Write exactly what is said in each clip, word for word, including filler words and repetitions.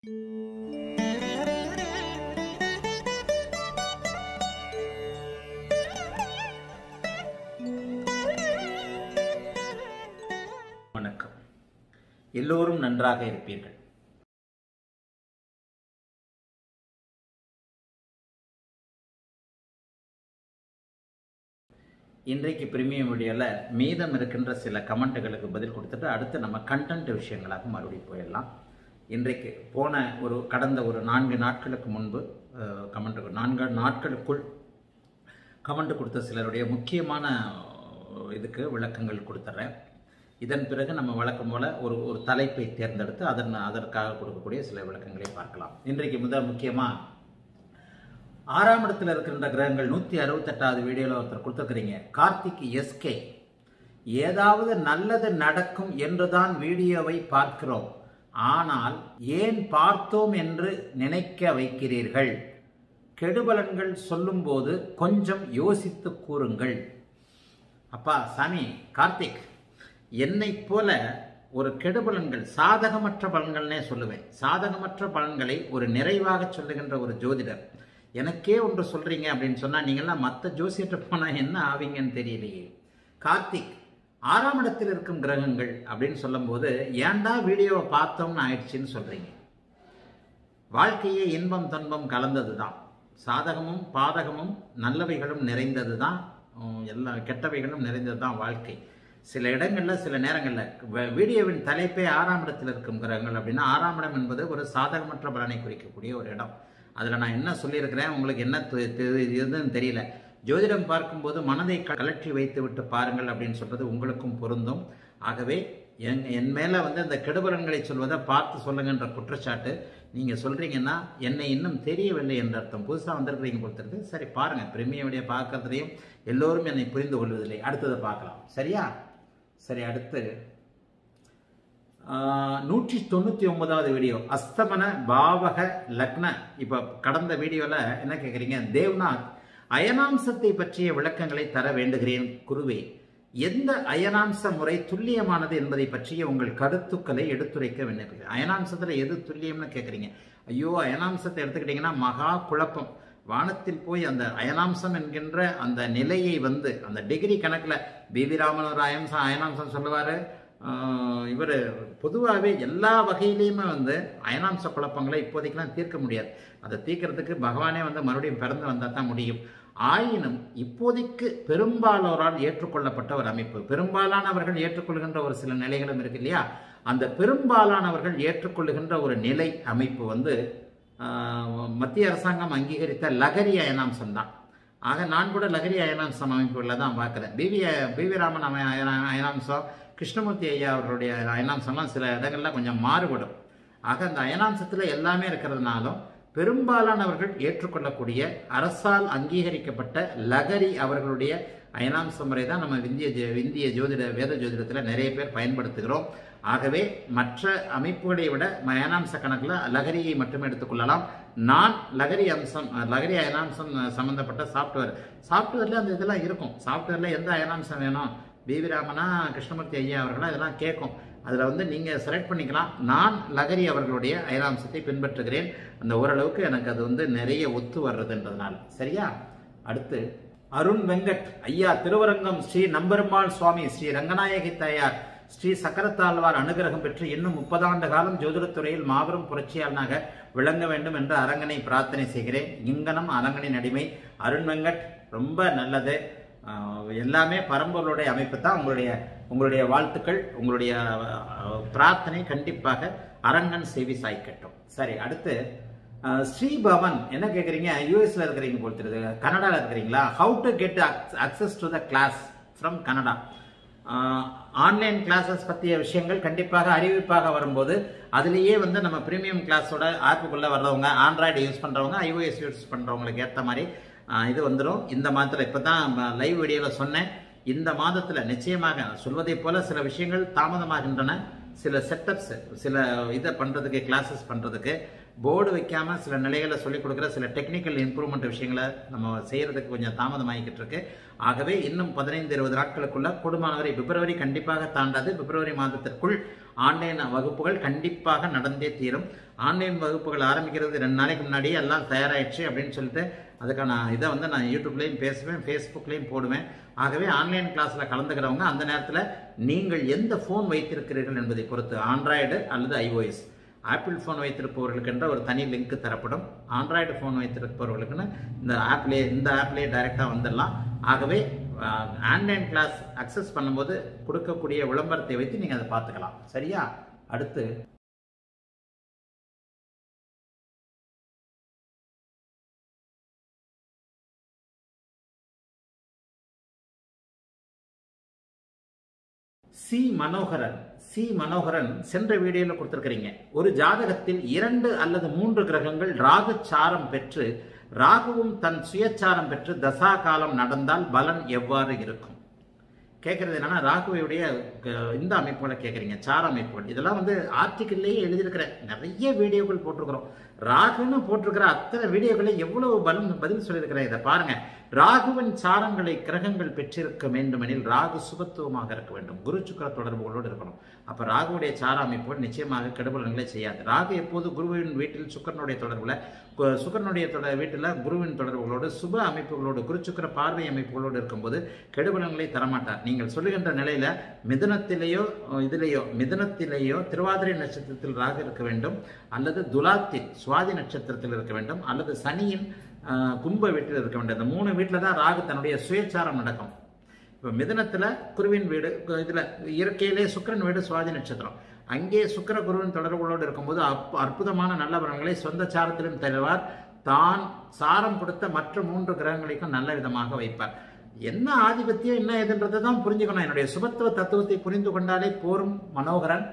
வணக்கம். எல்லோரும் நன்றாக இருப்பீர்கள். இன்றைக்கு பிரீமியம் வீடியோவில் மீதம் இருக்கின்ற சில கமெண்ட்டுகளுக்கு பதில் கொடுத்துட்டு அடுத்து நம்ம கண்டென்ட் விஷயங்களாக மறுபடியும் போயிடலாம். இன்றைக்கு போன ஒரு கடந்த ஒரு நான்கு நாட்களுக்கு முன்பு கமெண்ட் நான்கு நாட்களுக்குள் கமெண்ட் கொடுத்த சிலருடைய முக்கியமான இதுக்கு விளக்கங்கள் கொடுத்துட்றேன். இதன் பிறகு நம்ம வழக்கம் போல் ஒரு ஒரு தலைப்பை தேர்ந்தெடுத்து அதன் அதற்காக கொடுக்கக்கூடிய சில விளக்கங்களை பார்க்கலாம். இன்றைக்கு முதல் முக்கியமாக ஆறாம் இடத்துல இருக்கின்ற கிரகங்கள் நூற்றி அறுபத்தெட்டாவது வீடியோவில் ஒருத்தர் கொடுத்துருக்கிறீங்க. கார்த்திக் எஸ்கே, ஏதாவது நல்லது நடக்கும் என்றுதான் வீடியோவை பார்க்கிறோம், ஆனால் ஏன் பார்த்தோம் என்று நினைக்க வைக்கிறீர்கள்? கெடுபலன்கள் சொல்லும் போது கொஞ்சம் யோசித்து கூறுங்கள். அப்பா சாமி கார்த்திக், என்னை போல ஒரு கெடுபலன்கள் சாதகமற்ற பலன்கள்னே சொல்லுவேன். சாதகமற்ற பலன்களை ஒரு நிறைவாக சொல்லுகின்ற ஒரு ஜோதிடர். எனக்கே ஒன்று சொல்றீங்க அப்படின்னு சொன்னா நீங்கள்லாம் மற்ற ஜோசியத்தை போனா என்ன ஆவீங்கன்னு தெரியலையே. கார்த்திக், ஆறாம் இடத்தில் இருக்கும் கிரகங்கள் அப்படின்னு சொல்லும் போது ஏன்டா வீடியோவை பார்த்தோம்னு ஆயிடுச்சுன்னு சொல்றீங்க. வாழ்க்கையே இன்பம் துன்பம் கலந்தது தான். சாதகமும் பாதகமும் நல்லவைகளும் நிறைந்தது தான், எல்லா கெட்டவைகளும் நிறைந்தது தான் வாழ்க்கை. சில இடங்கள்ல சில நேரங்களில் வீடியோவின் தலைப்பே ஆறாம் இடத்தில் இருக்கும் கிரகங்கள் அப்படின்னா ஆறாம் இடம் என்பது ஒரு சாதகமற்ற பலனை குறிக்கக்கூடிய ஒரு இடம். அதில் நான் என்ன சொல்லியிருக்கிறேன் உங்களுக்கு என்ன இதுன்னு தெரியல. ஜோதிடம் பார்க்கும்போது மனதை கலற்றி வைத்து விட்டு பாருங்கள் அப்படின்னு சொல்றது உங்களுக்கும் பொருந்தும். ஆகவே என் என் மேலே வந்து அந்த கெடுபலன்களை சொல்வதை பார்த்து சொல்லுங்கன்ற குற்றச்சாட்டு நீங்கள் சொல்கிறீங்கன்னா என்னை இன்னும் தெரியவில்லை என்ற அர்த்தம். புதுசாக வந்திருக்கிறீங்க கொடுத்துருக்கு. சரி பாருங்கள், பிரீமியம் வீடியோ பார்க்கறதுலையும் எல்லோரும் என்னை புரிந்து கொள்வதில்லை. அடுத்ததை பார்க்கலாம். சரியா? சரி, அடுத்து நூற்றி தொண்ணூற்றி ஒன்பதாவது வீடியோ அஸ்தமன பாவக லக்ன. இப்போ கடந்த வீடியோவில் என்ன கேட்குறீங்க? தேவ்நாத், அயனாம்சத்தை பற்றிய விளக்கங்களை தர வேண்டுகிறேன் குருவே. எந்த அயனாம்ச முறை துல்லியமானது என்பதை பற்றிய உங்கள் கருத்துக்களை எடுத்துரைக்க விண்ணப்பிக்கிறேன். அயனாம்சத்தில் எது துல்லியம்னு கேட்குறீங்க. ஐயோ, அயனாம்சத்தை எடுத்துக்கிட்டிங்கன்னா மகா குழப்பம். வானத்தில் போய் அந்த அயனாம்சம் என்கின்ற அந்த நிலையை வந்து அந்த டிகிரி கணக்கில் பிவி ராமன் ஒரு அயம்சம் அயனாம்சம் சொல்லுவார். இவர் பொதுவாகவே எல்லா வகையிலையுமே வந்து அயனாம்ச குழப்பங்களை இப்போதைக்கெல்லாம் தீர்க்க முடியாது. அதை தீர்க்கறதுக்கு பகவானே வந்து மறுபடியும் பிறந்து வந்தால் தான் முடியும். ஆயினும் இப்போதைக்கு பெரும்பாலோரால் ஏற்றுக்கொள்ளப்பட்ட ஒரு அமைப்பு, பெரும்பாலானவர்கள் ஏற்றுக்கொள்கின்ற ஒரு சில நிலைகளும் இருக்கு இல்லையா? அந்த பெரும்பாலானவர்கள் ஏற்றுக்கொள்ளுகின்ற ஒரு நிலை அமைப்பு வந்து மத்திய அரசாங்கம் அங்கீகரித்த லகரி அயனாம்சம் தான். ஆக நான் கூட லகரி அயனாம்சம் அமைப்புகளில் தான் பார்க்குறேன். பிவி பிவி ராமன் அயனாம்சம், கிருஷ்ணமூர்த்தி ஐயா அவர்களுடைய அயனாம்சம்லாம் சில இடங்கள்ல கொஞ்சம் மாறுபடும். ஆக அந்த அயனாம்சத்தில் எல்லாமே இருக்கிறதுனாலும் பெரும்பாலானவர்கள் ஏற்றுக்கொள்ளக்கூடிய அரசால் அங்கீகரிக்கப்பட்ட லகரி அவர்களுடைய அயனாம்ச முறை தான் நம்ம இந்திய இந்திய ஜோதிட வேத ஜோதிடத்தில் நிறைய பேர் பயன்படுத்துகிறோம். ஆகவே மற்ற அமைப்புகளை விட அயனாம்ச கணக்கில் லகரியை மட்டுமே எடுத்துக்கொள்ளலாம். நான் லகரி அம்சம் லகரி அயனாம்சம் சம்பந்தப்பட்ட சாஃப்ட்வேர் சாஃப்ட்வேர்ல அந்த இதெல்லாம் இருக்கும். சாஃப்ட்வேர்ல எந்த அயனாம்சம் வேணும், பிவி ராமனா கிருஷ்ணமூர்த்தி ஐயா அவர்களா இதெல்லாம் கேட்கும். அதில் வந்து நீங்கள் செலக்ட் பண்ணிக்கலாம். நான் லகரி அவர்களுடைய அயனாம்சத்தை பின்பற்றுகிறேன். அந்த ஓரளவுக்கு எனக்கு அது வந்து நிறைய ஒத்து வர்றதுன்றதுனால. சரியா? அடுத்து அருண் வெங்கட் ஐயா, திருவரங்கம் ஸ்ரீ நம்பெருமாள் சுவாமி ஸ்ரீ ரங்கநாயகி தாயார் ஸ்ரீ சக்கரத்தாழ்வார் அனுகிரகம் பெற்று இன்னும் முப்பது ஆண்டு காலம் ஜோதிடத்துறையில் மாபெரும் புரட்சியாளனாக விளங்க வேண்டும் என்று அரங்கனை பிரார்த்தனை செய்கிறேன். இங்கனம் அரங்கனின் அடிமை. அருண் வெங்கட், ரொம்ப நல்லது. எல்லாமே பரம்பொருளுடைய அமைப்பு தான். உங்களுடைய உங்களுடைய வாழ்த்துக்கள், உங்களுடைய பிரார்த்தனை கண்டிப்பாக அரங்கன் சேவி சாய்க்கட்டும். சரி, அடுத்து ஸ்ரீபவன் என்ன கேட்குறீங்க? யூஎஸ்ல இருக்கிறீங்க கொடுத்துருது, கனடாவில் இருக்கிறீங்களா? How to get access to the class from Canada. Online classes பற்றிய விஷயங்கள் கண்டிப்பாக அறிவிப்பாக வரும்போது அதுலேயே வந்து நம்ம ப்ரீமியம் கிளாஸோட ஆப்புக்குள்ளே வர்றவங்க, ஆண்ட்ராய்டு யூஸ் பண்ணுறவங்க, ஐஓஎஸ் யூஸ் பண்ணுறவங்களுக்கு ஏற்ற மாதிரி இது வந்துடும். இந்த மாதத்தில் இப்போ தான் லைவ் வீடியோவில் சொன்னேன். இந்த மாதத்தில் நிச்சயமாக சொல்வதை போல சில விஷயங்கள் தாமதமாகின்றன. சில செட்டப்ஸ், சில இதை பண்ணுறதுக்கு, கிளாஸஸ் பண்ணுறதுக்கு போர்டு வைக்காம சில நிலைகளை சொல்லிக் கொடுக்குற சில டெக்னிக்கல் இம்ப்ரூவ்மெண்ட் விஷயங்களை நம்ம செய்யறதுக்கு கொஞ்சம் தாமதமாகிக்கிட்டு இருக்கு. ஆகவே இன்னும் பதினைந்து இருபது நாட்களுக்குள்ள கூடுமானவரை, பிப்ரவரி கண்டிப்பாக தாண்டாது, பிப்ரவரி மாதத்திற்குள் ஆன்லைன் வகுப்புகள் கண்டிப்பாக நடந்தே தீரும். ஆன்லைன் வகுப்புகள் ஆரம்பிக்கிறது ரெண்டு நாளைக்கு முன்னாடியே எல்லாம் தயாராகிடுச்சு அப்படின்னு சொல்லிட்டு அதுக்கான இதை வந்து நான் யூடியூப்லேயும் பேசுவேன், ஃபேஸ்புக்லேயும் போடுவேன். ஆகவே ஆன்லைன் கிளாஸில் கலந்துக்கிறவங்க அந்த நேரத்தில் நீங்கள் எந்த ஃபோன் வைத்திருக்கிறீர்கள் என்பதை பொறுத்து, ஆண்ட்ராய்டு அல்லது ஐஓஎஸ், ஆப்பிள் ஃபோன் வைத்திருப்பவர்களுக்கு என்ற ஒரு தனி லிங்க் தரப்படும். ஆண்ட்ராய்டு ஃபோன் வைத்திருப்பவர்களுக்குன்னு இந்த ஆப்லே இந்த ஆப்லேயே டைரெக்டாக வந்துடலாம். ஆகவே ஆன்லைன் கிளாஸ் அக்சஸ் பண்ணும்போது கொடுக்கக்கூடிய விளம்பரத்தை வைத்து நீங்கள் அதை பார்த்துக்கலாம். சரியா? அடுத்து சி மனோகரன் சி மனோகரன் சென்ற வீடியோவில் கொடுத்திருக்கிறீங்க, ஒரு ஜாதகத்தில் இரண்டு அல்லது மூன்று கிரகங்கள் ராகு சாரம் பெற்று ராகுவும் தன் சுயச்சாரம் பெற்று தசா காலம் நடந்தால் பலன் எவ்வாறு இருக்கும்? கேட்கறது என்னன்னா, ராகுவையுடைய இந்த அமைப்புகளை கேட்குறீங்க, சார அமைப்புகள். இதெல்லாம் வந்து ஆர்டிக்கிள்லேயே எழுதியிருக்கிறேன், நிறைய வீடியோக்கள் போட்டிருக்கிறோம். ராகுன்னு போட்டிருக்கிற அத்தனை வீடியோக்களை எவ்வளவு பலம் பதில் சொல்லியிருக்கிறேன். இதை பாருங்க. ராகுவின் சாரங்களை கிரகங்கள் பெற்றிருக்க வேண்டுமெனில் ராகு சுபத்துவமாக இருக்க வேண்டும், குரு சுக்கிர தொடர்புகளோடு இருக்கணும். அப்ப ராகுவுடைய சார அமைப்புகள் நிச்சயமாக கெடுபலன்களை செய்யாது. ராகு எப்போது குருவின் வீட்டில் சுக்கரனுடைய தொடர்புல, சுக்கரனுடைய தொடர் வீட்டில் குருவின் தொடர்புகளோடு சுப அமைப்புகளோடு குரு சுக்கிர பார்வை அமைப்புகளோடு இருக்கும்போது கெடுபலன்களை தரமாட்டார். நீங்கள் சொல்லுகின்ற நிலையில மிதுனத்திலேயோ இதிலேயோ மிதுனத்திலேயோ திருவாதிரை நட்சத்திரத்தில் ராகு இருக்க வேண்டும், அல்லது துலாத்தில் சுவாதி நட்சத்திரத்தில் இருக்க வேண்டும், அல்லது சனியின் கும்ப வீட்டில் இருக்க வேண்டும். இந்த மூணு வீட்டில் தான் ராகு தன்னுடைய சுயச்சாரம் நடக்கும். இப்போ மிதுனத்தில் குருவின் வீடு, இதில் இயற்கையிலே சுக்கிரன் வீடு சுவாதி நட்சத்திரம், அங்கே சுக்கிர குருவின் தொடர்புகளோடு இருக்கும்போது அப் அற்புதமான நல்ல பலன்களை சொந்த சாரத்திலும் தருவார். தான் சாரம் கொடுத்த மற்ற மூன்று கிரகங்களுக்கும் நல்ல விதமாக வைப்பார். என்ன ஆதிபத்தியம் என்ன எதுன்றதை தான் புரிஞ்சுக்கணும். என்னுடைய சுபத்துவ தத்துவத்தை புரிந்து கொண்டாலே போரும் மனோகரன்.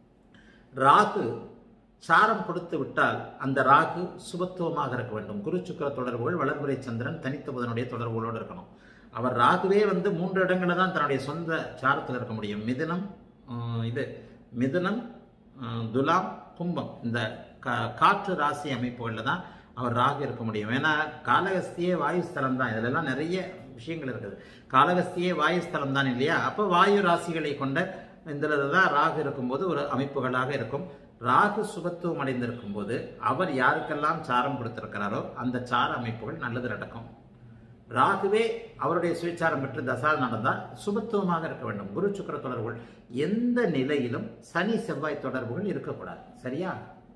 ராகு சாரம் கொடுத்து விட்டால் அந்த ராகு சுபத்துவமாக இருக்க வேண்டும். குரு சுக்கிர தொடர்புகள், வளர்புரை சந்திரன், தனித்த புதனுடைய தொடர்புகளோடு இருக்கணும். அவர் ராகுவே வந்து மூன்று இடங்களில் தான் தன்னுடைய சொந்த சாரத்தில் இருக்க முடியும். மிதுனம், இது மிதுனம், துலாம், கும்பம், இந்த காற்று ராசி அமைப்புகளில் தான் அவர் ராகு இருக்க முடியும். ஏன்னா காலகஸ்தியே வாயுஸ்தலம் தான். இதிலெல்லாம் நிறைய விஷயங்கள் இருக்குது. காலகஸ்தியே வாயுஸ்தலம் தான் இல்லையா? அப்போ வாயு ராசிகளை கொண்ட இதில் தான் ராகு இருக்கும்போது ஒரு அமைப்புகளாக இருக்கும். ராகு சுபத்துவம் அடைந்திருக்கும் போது அவர் யாருக்கெல்லாம் சாரம் கொடுத்திருக்கிறாரோ அந்த சார அமைப்புகள் நல்லது நடக்கும். ராகுவே அவருடைய சுயச்சாரம் பெற்று தசால் நடந்தால் சுபத்துவமாக இருக்க வேண்டும். குரு சுக்கிர தொடர்புகள் எந்த நிலையிலும் சனி செவ்வாய் தொடர்புகள் இருக்கக்கூடாது. சரியா?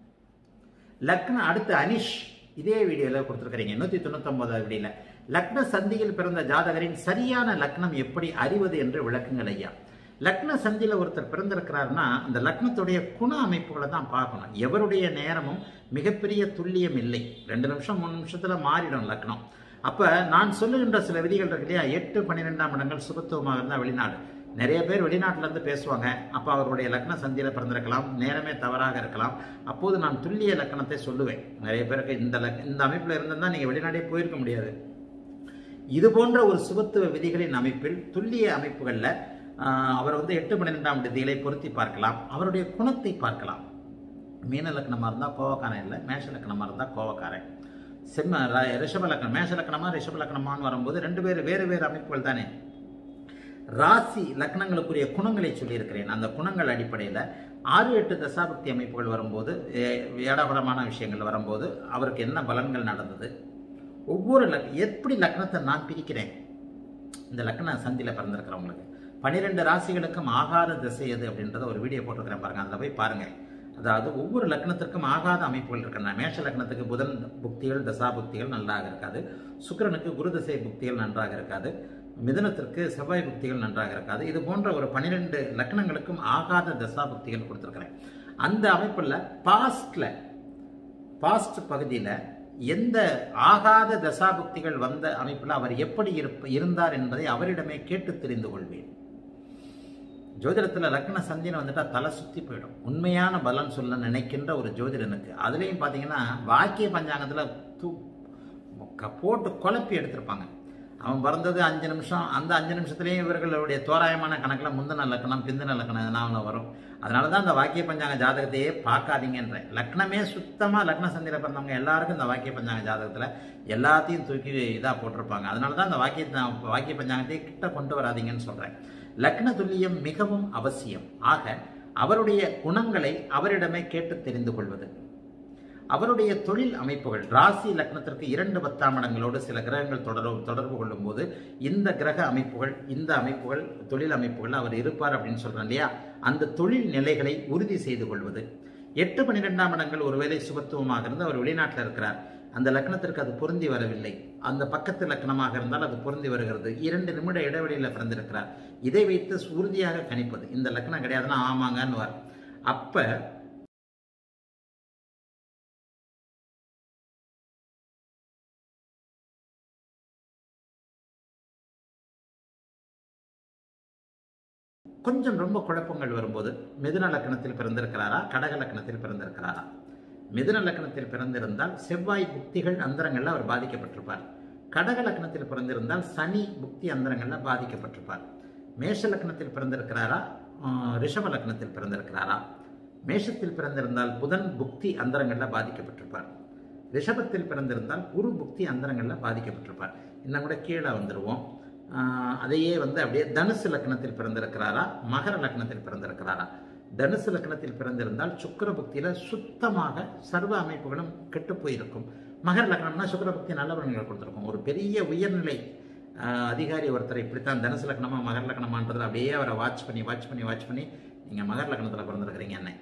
லக்ன அடுத்து அனிஷ் இதே வீடியோல கொடுத்திருக்கிறீங்க, நூத்தி தொண்ணூத்தி ஒன்பதாவது வீடியோல லக்ன சந்தியில் பிறந்த ஜாதகரின் சரியான லக்னம் எப்படி அறிவது என்று விளக்குங்கள் ஐயா. லக்ன சந்தியில் ஒருத்தர் பிறந்திருக்கிறாருன்னா அந்த லக்னத்துடைய குண அமைப்புகளை தான் பார்க்கணும். எவருடைய நேரமும் மிகப்பெரிய துல்லியம் இல்லை. ரெண்டு நிமிஷம் மூணு நிமிஷத்துல மாறிடும் லக்னம். அப்ப நான் சொல்லுகின்ற சில விதிகள் இருக்கு இல்லையா, எட்டு பன்னிரெண்டாம் இடங்கள் சுபத்துவமாக இருந்தால் வெளிநாடு. நிறைய பேர் வெளிநாட்டுல இருந்து பேசுவாங்க. அப்ப அவருடைய லக்ன சந்தியில பிறந்திருக்கலாம், நேரமே தவறாக இருக்கலாம். அப்போது நான் துல்லிய லக்னத்தை சொல்லுவேன். நிறைய பேருக்கு இந்த இந்த அமைப்புல இருந்தா நீங்க வெளிநாடே போயிருக்க முடியாது. இது போன்ற ஒரு சுபத்துவ விதிகளின் அமைப்பில் துல்லிய அமைப்புகள்ல அவர் வந்து எட்டு பன்னிரெண்டாம் விதிகளை பொருத்தி பார்க்கலாம். அவருடைய குணத்தை பார்க்கலாம். மீன லக்னமா இருந்தா கோவக்காரன் இல்லை, மேஷ லக்னமா இருந்தா கோவக்காரன். செம்ம ரிஷப லக்னம், மேஷ லக்னமா ரிஷப லக்னமான்னு வரும்போது ரெண்டு பேர் வேறு வேறு அமைப்புகள் தானே. ராசி லக்னங்களுக்குரிய குணங்களை சொல்லியிருக்கிறேன். அந்த குணங்கள் அடிப்படையில் ஆறு எட்டு தசாபக்தி அமைப்புகள் வரும்போது, ஏடாபடமான விஷயங்கள் வரும்போது அவருக்கு என்ன பலன்கள் நடந்தது, ஒவ்வொரு லக் எப்படி லக்னத்தை நான் பிரிக்கிறேன். இந்த லக்ன சந்தியில் பிறந்திருக்கிறவங்களுக்கு பன்னிரெண்டு ராசிகளுக்கும் ஆகாத திசை எது அப்படின்றத ஒரு வீடியோ போட்டிருக்கிறேன் பாருங்க, அதில் போய் பாருங்க. அதாவது ஒவ்வொரு லக்னத்திற்கும் ஆகாத அமைப்புகள் இருக்கின்றன. மேஷ லக்னத்துக்கு புதன் புக்திகள் தசா புக்திகள் நன்றாக இருக்காது. சுக்கிரனுக்கு குரு தசை புக்திகள் நன்றாக இருக்காது. மிதுனத்திற்கு செவ்வாய் புக்திகள் நன்றாக இருக்காது. இது போன்ற ஒரு பன்னிரெண்டு லக்னங்களுக்கும் ஆகாத தசா புக்திகள் கொடுத்துருக்கிறேன். அந்த அமைப்புல பாஸ்ட்ல பாஸ்ட் பகுதியில எந்த ஆகாத தசாபுக்திகள் வந்த அமைப்புல அவர் எப்படி இருந்தார் என்பதை அவரிடமே கேட்டு தெரிந்து கொள்வேன். ஜோதிடத்துல லக்ன சந்தின்னு வந்துட்டா தலை சுத்தி போயிடும். உண்மையான பலன் சொல்ல நினைக்கின்ற ஒரு ஜோதிடனுக்கு அதுலயும் பாத்தீங்கன்னா வாக்கிய பஞ்சாங்கத்துல தூ போட்டு குழப்பி எடுத்திருப்பாங்க. அவன் பிறந்தது அஞ்சு நிமிஷம், அந்த அஞ்சு நிமிஷத்துலேயும் இவர்களுடைய தோராயமான கணக்கில் முந்தின லக்கணம் பிந்தின லக்கணம் எதனா வரும். அதனால தான் இந்த வாக்கிய பஞ்சாங்க ஜாதகத்தையே பார்க்காதீங்கன்றேன். லக்னமே சுத்தமாக லக்ன சந்தியில் பிறந்தவங்க எல்லாருக்கும் இந்த வாக்கிய பஞ்சாங்க ஜாதகத்தில் எல்லாத்தையும் தூக்கி இதாக போட்டிருப்பாங்க. அதனால தான் இந்த வாக்கிய வாக்கிய பஞ்சாங்கத்தை கிட்ட கொண்டு வராதிங்கன்னு சொல்கிறேன். லக்ன துல்லியம் மிகவும் அவசியம். ஆக அவருடைய குணங்களை அவரிடமே கேட்டு தெரிந்து கொள்வது, அவருடைய தொழில் அமைப்புகள், ராசி லக்னத்திற்கு இரண்டு பத்தாம் இடங்களோடு சில கிரகங்கள் தொடர்பு தொடர்பு கொள்ளும் போது இந்த கிரக அமைப்புகள், இந்த அமைப்புகள், தொழில் அமைப்புகள் அவர் இருப்பார் அப்படின்னு சொல்றோம் இல்லையா, அந்த தொழில் நிலைகளை உறுதி செய்து கொள்வது. எட்டு பன்னிரெண்டாம் இடங்கள் ஒருவேளை சுபத்துவமாக இருந்து அவர் வெளிநாட்டில் இருக்கிறார், அந்த லக்னத்திற்கு அது பொருந்தி வரவில்லை, அந்த பக்கத்து லக்னமாக இருந்தால் அது பொருந்தி வருகிறது, இரண்டு நிமிட இடைவெளியில் பிறந்திருக்கிறார், இதை வைத்து உறுதியாக கணிப்பது. இந்த லக்னம் கிடையாதுன்னா ஆமாங்கன்னு வரும். அப்ப கொஞ்சம் ரொம்ப குழப்பங்கள் வரும்போது மிதுன லக்னத்தில் பிறந்திருக்கிறாரா, கடக லக்னத்தில் பிறந்திருக்கிறாரா? மிதுன லக்னத்தில் பிறந்திருந்தால் செவ்வாய் புக்திகள் அந்தரங்கள்ல அவர் பாதிக்கப்பட்டிருப்பார். கடக லக்னத்தில் பிறந்திருந்தால் சனி புக்தி அந்தரங்கள்ல பாதிக்கப்பட்டிருப்பார். மேஷ லக்னத்தில் பிறந்திருக்கிறாரா, ரிஷப லக்னத்தில் பிறந்திருக்கிறாரா? மேஷத்தில் பிறந்திருந்தால் புதன் புக்தி அந்தரங்கள்ல பாதிக்கப்பட்டிருப்பார். ரிஷபத்தில் பிறந்திருந்தால் குரு புக்தி அந்தரங்கள்ல பாதிக்கப்பட்டிருப்பார். இன்னும் கூட கீழே வந்துடுவோம். அதையே வந்து அப்படியே தனுசு லக்னத்தில் பிறந்திருக்கிறாரா, மகர லக்னத்தில் பிறந்திருக்கிறாரா? தனுசு லக்னத்தில் பிறந்திருந்தால் சுக்கிர புக்தியில சுத்தமாக சர்வ அமைப்புகளும் கெட்டு போயிருக்கும். மகர லக்னம்னா சுக்கிர புக்தி நல்ல பலன்களை கொடுத்துருக்கும். ஒரு பெரிய உயர்நிலை அதிகாரி ஒருத்தர் இப்படித்தான் தனுசு லக்னமா மகர லக்னமான்றது அப்படியே அவரை வாட்ச் பண்ணி வாட்ச் பண்ணி வாட்ச் பண்ணி நீங்க மகர லக்னத்தில் பிறந்திருக்கிறீங்க, என்ன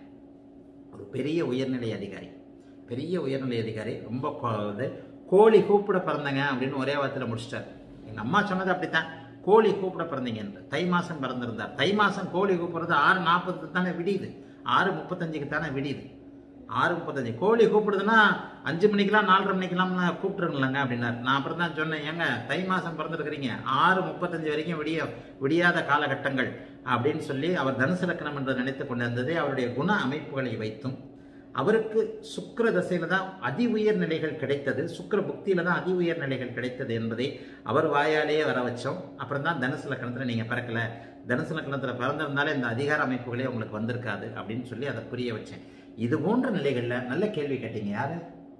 ஒரு பெரிய உயர்நிலை அதிகாரி, பெரிய உயர்நிலை அதிகாரி, ரொம்ப கோழி கூப்பிட பிறந்தங்க அப்படின்னு ஒரே வார்த்தையில முடிச்சிட்டார். எங்க அம்மா சொன்னது அப்படித்தான், கோழி கூப்பிட பிறந்தீங்க என்று. தை மாசம் பிறந்திருந்தார். தை மாசம் கோழி கூப்பிடுறது ஆறு நாற்பதுக்கு தானே விடியுது, ஆறு முப்பத்தஞ்சுக்கு தானே விடியுது. ஆறு முப்பத்தஞ்சு கோழி கூப்பிடுதுன்னா அஞ்சு மணிக்கெல்லாம் நாலரை மணிக்கெல்லாம் கூப்பிட்டுருங்களேங்க அப்படின்னாரு. நான் அப்புறம் தான் சொன்னேன், ஏங்க தை மாசம் பிறந்திருக்கிறீங்க, ஆறு முப்பத்தஞ்சு வரைக்கும் விடிய விடியாத காலகட்டங்கள் அப்படின்னு சொல்லி அவர் தனுசு லக்னம் என்று நினைத்து கொண்டிருந்ததே அவருடைய குண அமைப்புகளை வைத்தும், அவருக்கு சுக்கிர தசையில தான் அதி உயர் நிலைகள் கிடைத்தது, சுக்கிர புக்தியில தான் அதி உயர் நிலைகள் கிடைத்தது என்பதை அவர் வாயாலேயே வர வச்சோம். அப்புறம் தான் தனுசு லக்னத்துல நீங்க பிறக்கல, தனுசு லக்னத்துல பிறந்திருந்தாலே இந்த அதிகார அமைப்புகளே உங்களுக்கு வந்திருக்காது அப்படின்னு சொல்லி அதை புரிய வச்சேன். இது போன்ற நிலைகள்ல நல்ல கேள்வி கேட்டீங்க. யாரு?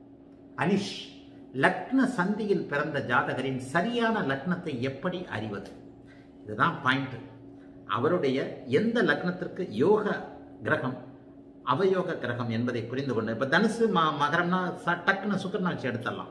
அனிஷ். லக்ன சந்தியில் பிறந்த ஜாதகரின் சரியான லக்னத்தை எப்படி அறிவது? இதுதான் பாயிண்ட். அவருடைய எந்த லக்னத்திற்கு யோக கிரகம் அவயோக கிரகம் என்பதை புரிந்து கொண்டு, இப்ப தனுசு மகரம்னா டக்குன்னு சுக்கரனை வச்சு எடுத்துடலாம்.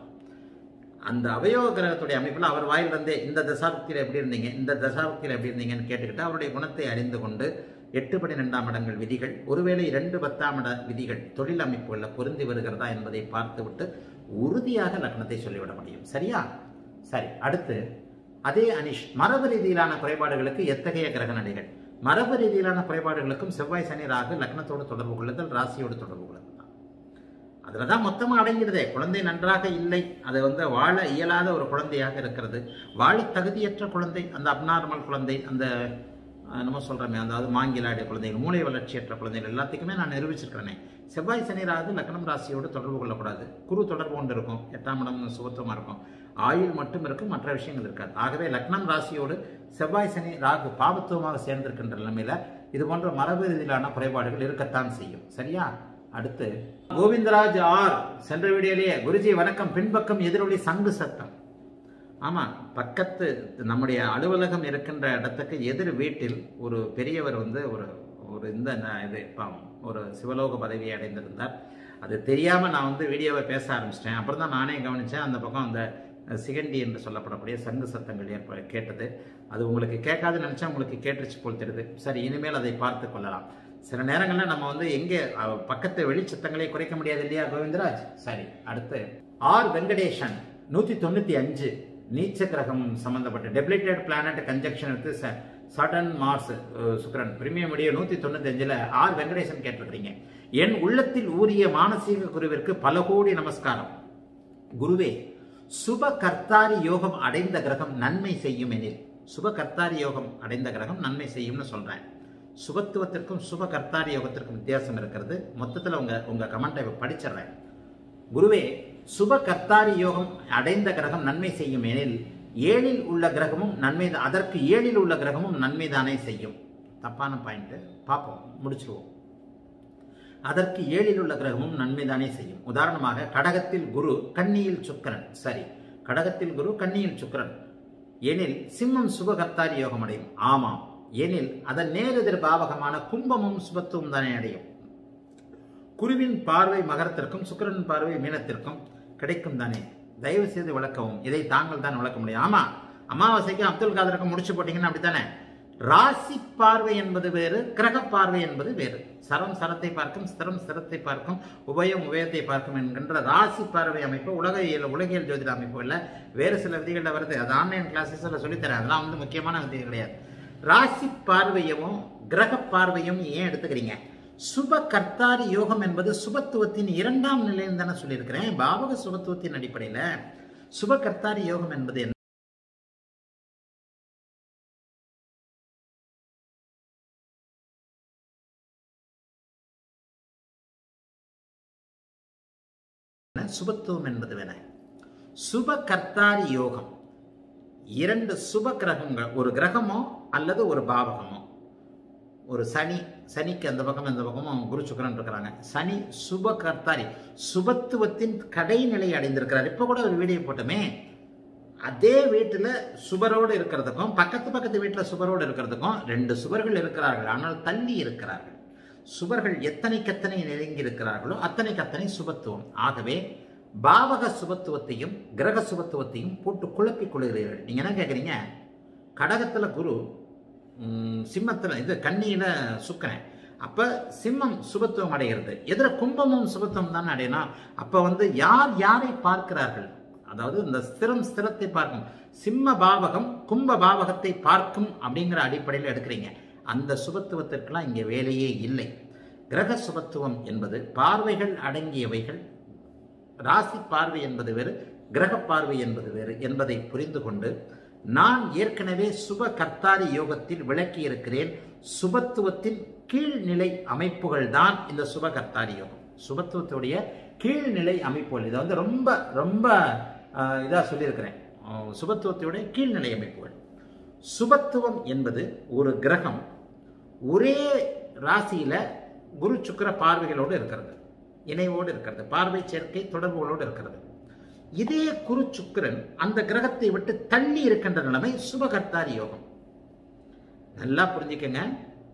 அந்த அவயோக கிரகத்துடைய அமைப்புல அவர் வாயில் வந்தே இந்த தசாபக்தியில எப்படி இருந்தீங்க, இந்த தசாபக்தியில எப்படி இருந்தீங்கன்னு கேட்டுக்கிட்டு அவருடைய குணத்தை அறிந்து கொண்டு எட்டு பன்னிரெண்டாம் இடங்கள் விதிகள், ஒருவேளை இரண்டு பத்தாம் இட விதிகள் தொழில் அமைப்புகளில் பொருந்தி வருகிறதா என்பதை பார்த்து விட்டு உறுதியாக லக்னத்தை சொல்லிவிட முடியும். சரியா? சரி. அடுத்து அதே அனிஷ், மரபு ரீதியிலான குறைபாடுகளுக்கு எத்தகைய கிரக நிலைகள்? மரபு ரீதியிலான குறைபாடுகளுக்கும் செவ்வாய் சனி ராகு லக்னத்தோடு தொடர்பு கொள்ளுதல், ராசியோடு தொடர்பு கொள்ளுதல் தான். அதுலதான் மொத்தமா அடங்கிடுதே. குழந்தை நன்றாக இல்லை, அது வந்து வாழ இயலாத ஒரு குழந்தையாக இருக்கிறது, வாழ தகுதியற்ற குழந்தை, அந்த அப்நார்மல் குழந்தை, அந்த நம்ம சொல்றோமே அதாவது மாங்கிலாடிய குழந்தைகள், மூளை வளர்ச்சியற்ற குழந்தைகள் எல்லாத்துக்குமே நான் நிரூபிச்சிருக்கிறேனே. செவ்வாய் சனி ராகு லக்னம் ராசியோடு தொடர்பு கொள்ளக்கூடாது. குரு தொடர்பு கொண்டு இருக்கும், எட்டாம் இடம் சுபத்துவமா இருக்கும், ஆயுள் மட்டும் இருக்கும், மற்ற விஷயங்கள் இருக்காது. ஆகவே லக்னம் ராசியோடு செவ்வாய் சனி ராகு பாவத்துவமாக சேர்ந்திருக்கின்ற நிலைமையில இது போன்ற மரபு ரீதியிலான குறைபாடுகள் இருக்கத்தான் செய்யும். சரியா? அடுத்து கோவிந்தராஜ் ஆர், சென்ற வீடியோலேயே குருஜி வணக்கம், பின்பக்கம் எதிரொலி சங்கு சத்தம். ஆமா, பக்கத்து நம்முடைய அலுவலகம் இருக்கின்ற இடத்துக்கு எதிர் வீட்டில் ஒரு பெரியவர் வந்து ஒரு ஒரு இந்த இது ஒரு சிவலோக பதவியை அடைந்திருந்தார். அது தெரியாம நான் வந்து வீடியோவை பேச ஆரம்பிச்சிட்டேன். அப்புறம் தான் நானே கவனிச்சேன், அந்த பக்கம் அந்த சிகண்டி என்று சொல்லப்படக்கூடிய சங்கு சத்தங்கள் ஏற்ப கேட்டது. அது உங்களுக்கு கேட்காதுன்னு நினைச்சா உங்களுக்கு கேட்டுச்சு போல் தெரியுது. சரி, இனிமேல் அதை பார்த்து கொள்ளலாம். சில நேரங்களில் நம்ம வந்து எங்கே பக்கத்து வெளிச்சத்தங்களை குறைக்க முடியாது இல்லையா கோவிந்தராஜ்? சரி. அடுத்து ஆர் வெங்கடேஷன், நூத்தி தொண்ணூத்தி அஞ்சு நீச்ச கிரகம் சம்பந்தப்பட்ட debilitated planet conjunction with Saturn Mars சுக்கிரன் பிரீமியம் வீடியோ நூத்தி தொண்ணூத்தி அஞ்சுல ஆர் வெங்கடேசன் கேட்டிருக்கிறீங்க. என் உள்ளத்தில் ஊறிய மானசீக குருவிற்கு பல கோடி நமஸ்காரம். குருவே, சுப கர்த்தாரி யோகம் அடைந்த கிரகம் நன்மை செய்யும் எனில், சுப கர்த்தாரி யோகம் அடைந்த கிரகம் நன்மை செய்யும்னு சொல்றேன். சுபத்துவத்திற்கும் சுப கர்த்தாரி யோகத்திற்கும் வித்தியாசம் இருக்கிறது. மொத்தத்தில் உங்க உங்க கமெண்டை படிச்சிடறேன். குருவே, சுப கர்த்தாரி யோகம் அடைந்த கிரகம் நன்மை செய்யும் எனில் ஏழில் உள்ள கிரகமும் நன்மை, அதற்கு ஏழில் உள்ள கிரகமும் நன்மைதானே செய்யும். தப்பான பாயிண்ட், பார்ப்போம், முடிச்சிருவோம். அதற்கு ஏழில் உள்ள கிரகமும் நன்மைதானே செய்யும். உதாரணமாக கடகத்தில் குரு, கன்னியில் சுக்கிரன். சரி, கடகத்தில் குரு, கன்னியில் சுக்கிரன் எனில் சிம்மம் சுபகர்த்தாரி யோகம் அடையும். ஆமாம், எனில் அதன் நேர் எதிர் பாவகமான கும்பமும் சுபத்துவம் தானே அடையும். குருவின் பார்வை மகரத்திற்கும் சுக்கிரன் பார்வை மீனத்திற்கும் கிடைக்கும் தானே. தயவு செய்து விளக்கவும். இதை தாங்கள் தான் விளக்க முடியும். ஆமா, அமாவாசைக்கு அப்துல் காதருக்கும் முடிச்சு போட்டீங்கன்னா அப்படித்தானே. ராசி பார்வை என்பது வேறு, கிரக பார்வை என்பது வேறு. சரம் சரத்தை பார்க்கும், ஸ்திரம் ஸ்திரத்தை பார்க்கும், உபயம் உபயத்தை பார்க்கும் என்கின்ற ராசி பார்வை அமைப்பு உலகியல் உலகியல் ஜோதிட அமைப்புல வேறு சில விதிகளில் வருது. அது ஆன்லைன் கிளாஸஸ்ல சொல்லித்தரேன். அதெல்லாம் வந்து முக்கியமான விதி கிடையாது. ராசி பார்வையும் கிரக பார்வையும் ஏன் எடுத்துக்கிறீங்க? சுப கர்த்தாரி யோகம் என்பது சுபத்துவத்தின் இரண்டாம் நிலையில் தானே சொல்லியிருக்கிறேன். பாவக சுபத்துவத்தின் அடிப்படையில சுப கர்த்தாரி யோகம் என்பது என்ன? சுபத்துவம் என்பது வேண. சுப கர்த்தாரி யோகம் இரண்டு சுப கிரகங்கள், ஒரு கிரகமோ அல்லது ஒரு பாவகமோ, ஒரு சனி, சனிக்கு அந்த பக்கம் இந்த பக்கமும் குரு சுக்கிரன் இருக்கிறாங்க. சனி சுப கர்த்தாரி சுபத்துவத்தின் கடைநிலை அடைந்திருக்கிறார். இப்ப கூட ஒரு வீடியோ போட்டோமே, அதே வீட்டுல சுபரோடு இருக்கிறதுக்கும் பக்கத்து பக்கத்து வீட்டுல சுபரோடு இருக்கிறதுக்கும் ரெண்டு சுவர்கள் இருக்கிறார்கள், ஆனால் தள்ளி இருக்கிறார்கள். சுவர்கள் எத்தனைக்கத்தனை நெருங்கி இருக்கிறார்களோ அத்தனைக்கு அத்தனை சுபத்துவம். ஆகவே பாவக சுபத்துவத்தையும் கிரக சுபத்துவத்தையும் போட்டு குழப்பிக் கொள்கிறீர்கள். நீங்க என்ன கேட்குறீங்க? கடகத்துல குரு, சிம்மத்துல இது கன்னியில சுக்கிரன், அப்ப சிம்மம் சுபத்துவம் அடைகிறது, எதிர கும்பமும் சுபத்துவம் தான் அடையணும். அப்ப வந்து யார் யாரை பார்க்கிறார்கள்? அதாவது இந்த ஸ்திரம் ஸ்திரத்தை பார்க்கும், சிம்ம பாவகம் கும்ப பாவகத்தை பார்க்கும் அப்படிங்கிற அடிப்படையில் எடுக்கிறீங்க. அந்த சுபத்துவத்திற்கெல்லாம் இங்கே வேலையே இல்லை. கிரக சுபத்துவம் என்பது பார்வைகள் அடங்கியவைகள். ராசி பார்வை என்பது வேறு, கிரக பார்வை என்பது வேறு என்பதை புரிந்து கொண்டு நான் ஏற்கனவே சுப கர்த்தாரி யோகத்தில் விளக்கி இருக்கிறேன். சுபத்துவத்தின் கீழ்நிலை அமைப்புகள் தான் இந்த சுப கர்த்தாரி யோகம். சுபத்துவத்துடைய கீழ்நிலை அமைப்புகள், இதை வந்து ரொம்ப ரொம்ப இதா சொல்லியிருக்கிறேன். சுபத்துவத்துடைய கீழ்நிலை அமைப்புகள். சுபத்துவம் என்பது ஒரு கிரகம் ஒரே ராசியில குரு சுக்கிர பார்வைகளோடு இருக்கிறது, இணைவோடு இருக்கிறது, பார்வை சேர்க்கை தொடர்புகளோடு இருக்கிறது. இதே குரு சுக்கிரன் அந்த கிரகத்தை விட்டு தள்ளி இருக்கின்ற நிலைமை சுபகர்த்தாரி யோகம். நல்லா புரிஞ்சுக்கங்க.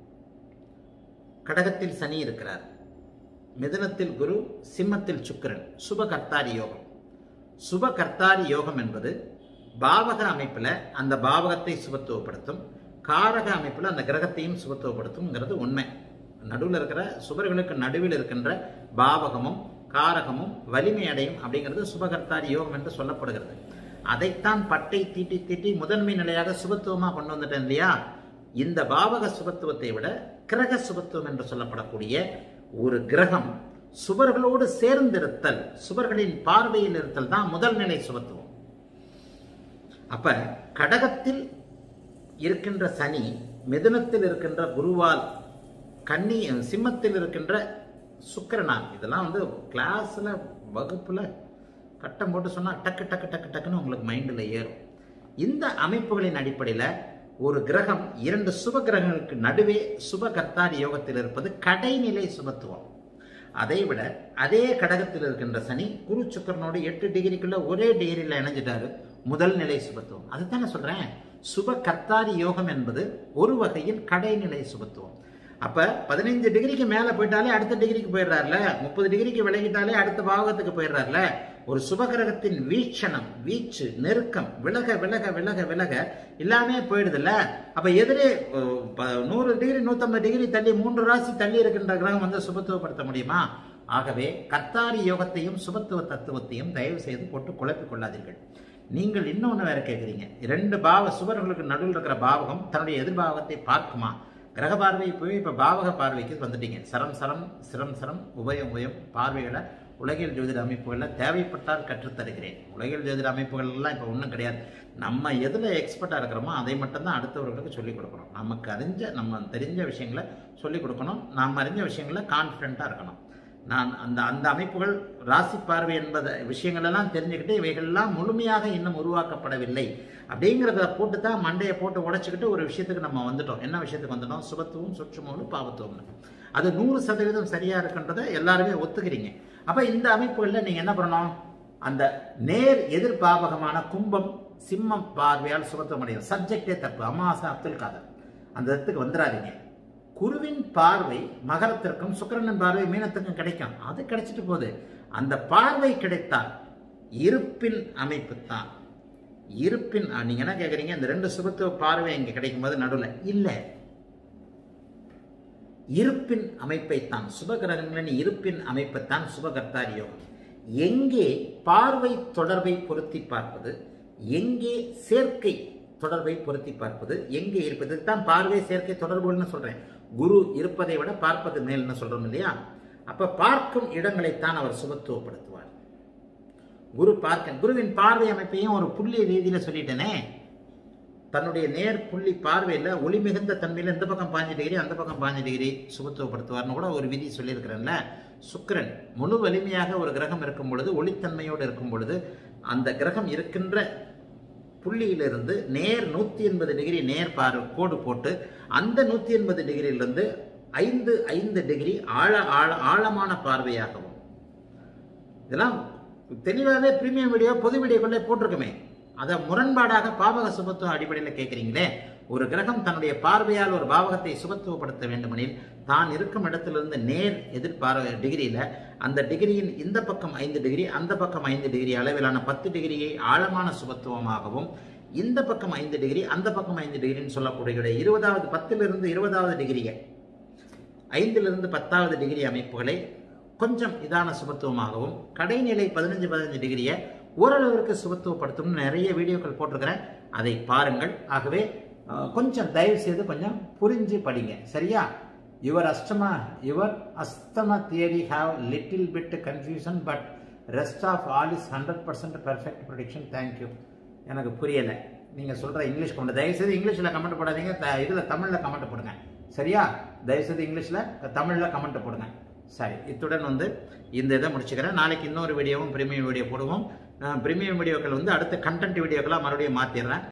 கடகத்தில் சனி இருக்கிறார், மிதுனத்தில் குரு, சிம்மத்தில் சுக்கிரன், சுபகர்த்தாரி யோகம். சுபகர்த்தாரி யோகம் என்பது பாவக அமைப்புல அந்த பாவகத்தை சுபத்துவப்படுத்தும், காரக அமைப்புல அந்த கிரகத்தையும் சுபத்துவப்படுத்தும்ங்கிறது உண்மை. நடுவில் இருக்கிற சுபர்களுக்கு நடுவில் இருக்கின்ற பாவகமும் காரகமும் வலிமை அடையும் அப்படிங்கிறது சுபகர்த்தாரி யோகம் என்று சொல்லப்படுகிறது. அதைத்தான் பட்டை தீட்டி தீட்டி முதன்மை நிலையாக சுபத்துவமா கொண்டு வந்துட்டேன் இல்லையா? இந்த பாவக சுபத்துவத்தை விட கிரக சுபத்துவம் என்று சொல்லப்படக்கூடிய ஒரு கிரகம் சுவர்களோடு சேர்ந்திருத்தல், சுவர்களின் பார்வையில் இருத்தல் தான் முதல் நிலை சுபத்துவம். அப்ப கடகத்தில் இருக்கின்ற சனி, மிதுனத்தில் இருக்கின்ற குருவால், கன்னி சிம்மத்தில் இருக்கின்ற சுக்கிரனால், இதெல்லாம் வந்து கிளாஸ்ல வகுப்புல கட்டம் போட்டு சொன்னா டக்கு டக்கு டக்கு டக்குன்னு உங்களுக்கு மைண்டில் ஏறும். இந்த அமைப்புகளின் அடிப்படையில் ஒரு கிரகம் இரண்டு சுப கிரகங்களுக்கு நடுவே சுப கர்த்தாரி யோகத்தில் இருப்பது கடைநிலை சுபத்துவம். அதை விட அதே கடகத்தில் இருக்கின்ற சனி குரு சுக்கிரனோடு எட்டு டிகிரிக்குள்ள ஒரே டிகிரியில் இணைஞ்சிட்டாரு, முதல் நிலை சுபத்துவம். அதுதானே சொல்றேன். சுப கர்த்தாரி யோகம் என்பது ஒரு வகையில் கடைநிலை சுபத்துவம். அப்ப பதினைஞ்சு டிகிரிக்கு மேல போயிட்டாலே அடுத்த டிகிரிக்கு போயிடுறாருல, முப்பது டிகிரிக்கு விலகிட்டாலே அடுத்த பாவகத்துக்கு போயிடுறாருல. ஒரு சுபகிரகத்தின் வீட்சணம், வீச்சு, நெருக்கம், விலக விலக விலக விலக எல்லாமே போயிடுதுல்ல. அப்ப எதிரே நூறு டிகிரி நூத்தம்பது டிகிரி தள்ளி மூன்று ராசி தள்ளி இருக்கின்ற கிரகம் வந்து சுபத்துவப்படுத்த முடியுமா? ஆகவே கர்த்தாரி யோகத்தையும் சுபத்துவ தத்துவத்தையும் தயவு செய்து போட்டு குழப்பிக் கொள்ளாதீர்கள். நீங்கள் இன்னொன்னு வேற கேட்குறீங்க, இரண்டு பாவ சுவர்களுக்கு நடுவில் இருக்கிற பாவகம் தன்னுடைய எதிர்பாவகத்தை பார்க்குமா? கிரக பார்வை போய் இப்ப பாவக பார்வைக்கு வந்துட்டீங்க. சரம் சரம் சிரம் சரம் உபயம் உபயம் பார்வைகளை உலகியல் ஜோதிட அமைப்புகளில் தேவைப்பட்டால் கற்றுத்தருகிறேன். உலகியல் ஜோதிட அமைப்புகள் எல்லாம் இப்போ ஒன்றும் கிடையாது. நம்ம எதில் எக்ஸ்பர்ட்டாக இருக்கிறோமோ அதை மட்டும்தான் அடுத்தவர்களுக்கு சொல்லிக் கொடுக்கணும். நமக்கு அறிஞ்ச நம்ம தெரிஞ்ச விஷயங்களை சொல்லிக் கொடுக்கணும். நாம் அறிஞ்ச விஷயங்களில் கான்ஃபிடென்ட்டாக இருக்கணும். நான் அந்த அந்த அமைப்புகள் ராசி பார்வை என்பது விஷயங்களெல்லாம் தெரிஞ்சுக்கிட்டு இவைகள்லாம் முழுமையாக இன்னும் உருவாக்கப்படவில்லை அப்படிங்கிறத போட்டு தான் மண்டையை போட்டு உடைச்சிக்கிட்டு ஒரு விஷயத்துக்கு நம்ம வந்துட்டோம். என்ன விஷயத்துக்கு வந்துட்டோம்? சுபத்துவம் சுற்றுமோடு பாவத்துவம்னு. அது நூறு சதவீதம் சரியா இருக்குன்றதை எல்லாருமே ஒத்துக்கிறீங்க. அப்ப இந்த அமைப்புகளில் நீங்க என்ன பண்ணணும்? அந்த நேர் எதிர்பாவகமான கும்பம் சிம்மம் பார்வையால் சுபத்துவம் அடையும். சப்ஜெக்டே தப்பு. அமாவாசை அப்துல் காதர் அந்த இடத்துக்கு வந்துடாதீங்க. குருவின் பார்வை மகரத்திற்கும் சுக்கிரனின் பார்வை மீனத்துக்கும் கிடைக்கும். அது கிடைச்சிட்டு போகுது. அந்த பார்வை கிடைத்தால் இருப்பின் அமைப்பு தான். இருப்பின் நீங்க என்ன கேக்குறீங்க, இந்த ரெண்டு சுபத்துவ பார்வை இங்க கிடைக்கும் போது நடுவில் இல்ல, இருப்பின் அமைப்பை தான், சுபகிரகங்களின் இருப்பின் அமைப்பைத்தான் சுபகர்த்தாரி யோகம். எங்கே பார்வை தொடர்பை பொருத்தி பார்ப்பது, எங்கே சேர்க்கை தொடர்பை பொருத்தி பார்ப்பது, எங்கே இருப்பது தான் பார்வை சேர்க்கை தொடர்புகள்னு சொல்றேன். குரு இருப்பதை விட பார்ப்பது மேல்னு சொல்றோம் இல்லையா? அப்ப பார்க்கும் இடங்களைத்தான் அவர் சுபத்துவப்படுத்துவார். குரு பார்க்க குருவின் பார்வை அமைப்பையும் ஒரு புள்ளி ரீதியில சொல்லிட்டேனே. தன்னுடைய நேர் புள்ளி பார்வையில ஒளி மிகுந்த தன்மையில இந்த பக்கம் பாஞ்சு டிகிரி அந்த பக்கம் பாஞ்சு டிகிரி சுபத்துவப்படுத்துவார்னு கூட ஒரு விதி சொல்லியிருக்கிறேன்ல. சுக்கிரன் முழு வலிமையாக ஒரு கிரகம் இருக்கும் பொழுது, ஒளித்தன்மையோடு இருக்கும் பொழுது, அந்த கிரகம் இருக்கின்ற புள்ளியிலிருந்து நேர் நூத்தி எண்பது டிகிரி நேர் பார்வை கோடு போட்டு அந்த நூத்தி எண்பது டிகிரியிலிருந்து ஐந்து ஐந்து டிகிரி ஆழ ஆழ ஆழமான பார்வையாகவும், இதெல்லாம் தெளிவாகவே பிரீமியம் வீடியோ பொது வீடியோக்குள்ளே போட்டிருக்குமே. அதை முரண்பாடாக பாவக சுபத்துவ அடிப்படையில் கேட்குறீங்களே. ஒரு கிரகம் தன்னுடைய பார்வையால் ஒரு பாவகத்தை சுபத்துவப்படுத்த வேண்டுமெனில் தான் இருக்கும் இடத்திலிருந்து நேர் எதிர்பார்வை டிகிரியில அந்த டிகிரியின் இந்த பக்கம் ஐந்து டிகிரி அந்த பக்கம் ஐந்து டிகிரி அளவிலான பத்து டிகிரியை ஆழமான சுபத்துவமாகவும், இந்த பக்கம் ஐந்து டிகிரி அந்த பக்கம் ஐந்து டிகிரின்னு சொல்லக்கூடிய இருபதாவது பத்திலிருந்து இருபதாவது டிகிரியை, ஐந்திலிருந்து பத்தாவது டிகிரி அமைப்புகளை கொஞ்சம் இதான சுபத்துவமாகவும், கடைநிலை பதினஞ்சு பதினஞ்சு டிகிரியை ஓரளவிற்கு சுபத்துவப்படுத்தும் நிறைய வீடியோக்கள் போட்டிருக்கிறேன். அதை பாருங்கள். ஆகவே கொஞ்சம் தயவு செய்து கொஞ்சம் புரிஞ்சு படிங்க, சரியா? யுவர் அஷ்டமா யுவர் அஸ்தம theory have little bit confusion but rest of all is hundred percent perfect prediction. Thank you. எனக்கு புரியலை நீங்கள் சொல்கிற இங்கிலீஷ் கமெண்ட். தயவுசெய்து இங்கிலீஷில் கமெண்ட் போடாதீங்க, இதில் தமிழில் கமெண்ட் போடுங்க, சரியா? தயவுசெய்து இங்கிலீஷில் தமிழில் கமெண்ட் போடுங்க. சரி, இத்துடன் வந்து இந்த இதை முடிச்சுக்கிறேன். நாளைக்கு இன்னொரு வீடியோவும் பிரீமியம் வீடியோ போடுவோம். பிரீமியம் வீடியோக்கள் வந்து அடுத்த கண்டென்ட் வீடியோக்கெல்லாம் மறுபடியும் மாற்றிடுறேன்.